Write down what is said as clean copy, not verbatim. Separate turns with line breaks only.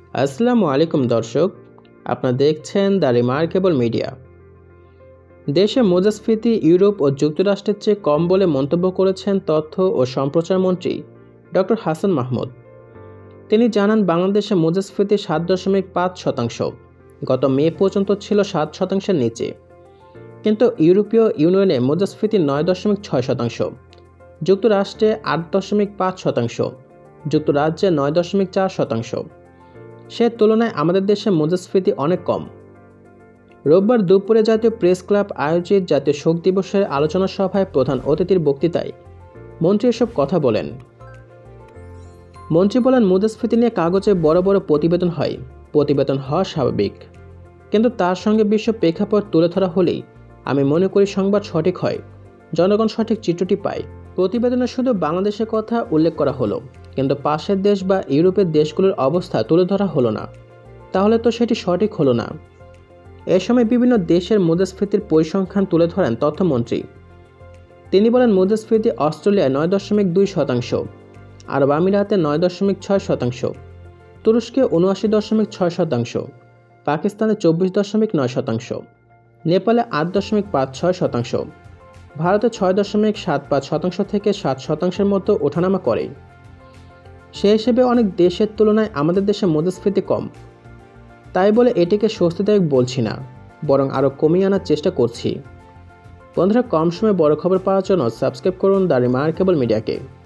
আসসালামু আলাইকুম দর্শক, আপনারা দেখছেন দ্য রিমার্কেবল মিডিয়া। দেশে মুদ্রাস্ফীতি ইউরোপ ও যুক্তরাষ্ট্রের চেয়ে কম বলে মন্তব্য করেছেন তথ্য ও সম্প্রচার মন্ত্রী ডক্টর হাসান মাহমুদ। তিনি জানান, বাংলাদেশে মুদ্রাস্ফীতি 7.5%, গত মে পর্যন্ত ছিল 7%-এর নিচে। কিন্তু ইউরোপীয় ইউনিয়নে মুদ্রাস্ফীতি 9.6%, যুক্তরাষ্ট্রে 8.5%, যুক্তরাজ্যে 9.4%। সে তুলনায় আমাদের দেশে মুদ্রাস্ফীতি অনেক কম। রোববার দুপুরে জাতীয় প্রেস ক্লাব আয়োজিত জাতীয় শোক দিবসের আলোচনা সভায় প্রধান অতিথির বক্তৃতায় মন্ত্রী এসব কথা বলেন। মন্ত্রী বলেন, মুদ্রাস্ফীতি নিয়ে কাগজে বড় বড় প্রতিবেদন হওয়া স্বাভাবিক, কিন্তু তার সঙ্গে বিশ্ব প্রেক্ষাপট তুলে ধরা হলেই আমি মনে করি সংবাদ সঠিক হয়, জনগণ সঠিক চিত্রটি পায়। প্রতিবেদনে শুধু বাংলাদেশের কথা উল্লেখ করা হলো, কিন্তু পাশের দেশ বা ইউরোপের দেশগুলোর অবস্থা তুলে ধরা হলো না। তাহলে তো সেটি সঠিক হলো না। এ সময় বিভিন্ন দেশের মুদ্রাস্ফীতির পরিসংখ্যান তুলে ধরেন তথ্যমন্ত্রী। তিনি বলেন, মুদ্রাস্ফীতি অস্ট্রেলিয়ায় 9.2%, আরব আমিরাতে 9.6%, তুরস্কে 79.6%, পাকিস্তানে 24.9%, নেপালে 8.56%, ভারতে 6.75% থেকে 7%-এর মতো ওঠানামা করে। সে হিসেবে অনেক দেশের তুলনায় আমাদের দেশে মুদ্রাস্ফীতি কম। তাই বলে এটিকে স্বস্তিদায়ক বলছি না, বরং আরও কমিয়ে আনার চেষ্টা করছি। বন্ধুরা, কম সময়ে বড় খবর পাওয়ার জন্য সাবস্ক্রাইব করুন দ্য রিমার্কেবল মিডিয়াকে।